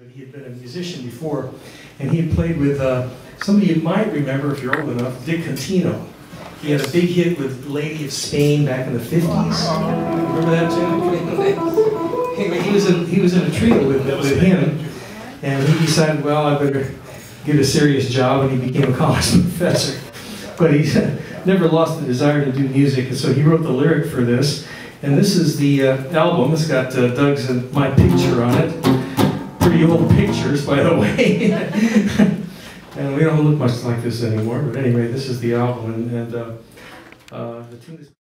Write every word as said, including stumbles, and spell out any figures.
but he had been a musician before, and he had played with uh, somebody you might remember if you're old enough, Dick Contino. He had a big hit with Lady of Spain back in the fifties. Remember that tune? Anyway, he was in he was in a trio with with him, and he decided, well, I better get a serious job, and he became a college professor. But he never lost the desire to do music, and so he wrote the lyric for this. And this is the uh, album. It's got uh, Doug's and my picture on it. Pretty old pictures, by the way. And we don't look much like this anymore. But anyway, this is the album, and, and uh, uh, the tune is